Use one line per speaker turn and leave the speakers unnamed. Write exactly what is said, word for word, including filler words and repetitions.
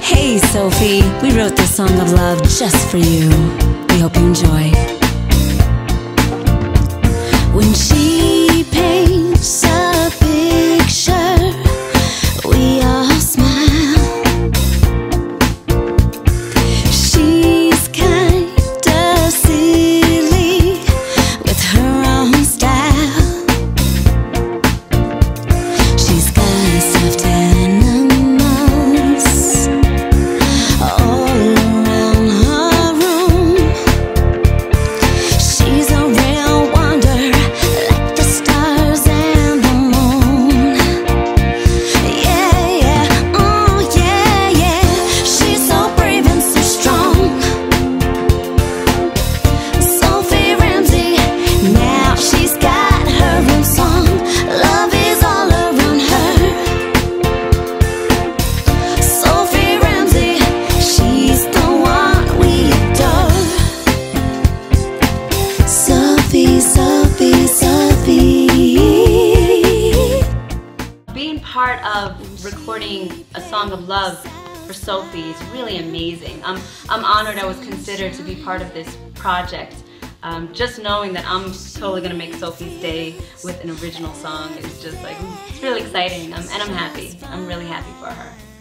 Hey Sophie, we wrote this song of love just for you. We hope you enjoy. When she paints a picture, we all smile. She's kinda silly with her own style. She's got soft animals all around her room. She's a real wonder, like the stars and the moon. Yeah, yeah, oh yeah, yeah. She's so brave and so strong. Sophie Ramsey, now she's got her own song. Love is all around her. Sophie Ramsey, she's the one we adore. Sophie, Sophie, Sophie.
Being part of recording a song of love for Sophie is really amazing. I'm, I'm honored I was considered to be part of this project. Um, just knowing that I'm totally going to make Sophie's day with an original song is just like, it's really exciting, um, and I'm happy. I'm really happy for her.